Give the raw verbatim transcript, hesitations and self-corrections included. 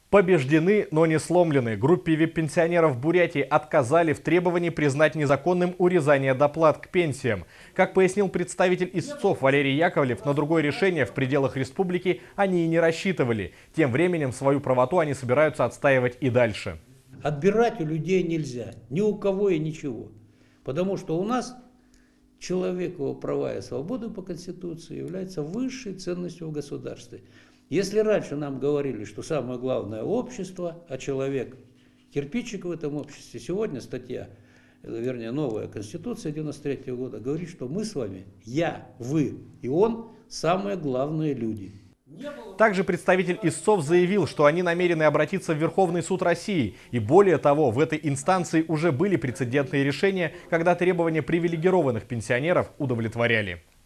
Побеждены, но не сломлены. Группе вип-пенсионеров Бурятии отказали в требовании признать незаконным урезание доплат к пенсиям. Как пояснил представитель истцов Валерий Яковлев, на другое решение в пределах республики они и не рассчитывали. Тем временем свою правоту они собираются отстаивать и дальше. Отбирать у людей нельзя, ни у кого и ничего. Потому что у нас человековые права и свободы по Конституции являются высшей ценностью в государстве. Если раньше нам говорили, что самое главное общество, а человек кирпичик в этом обществе, сегодня статья, вернее новая Конституция девяносто третьего года говорит, что мы с вами, я, вы и он, самые главные люди. Также представитель истцов заявил, что они намерены обратиться в Верховный суд России. И более того, в этой инстанции уже были прецедентные решения, когда требования привилегированных пенсионеров удовлетворяли.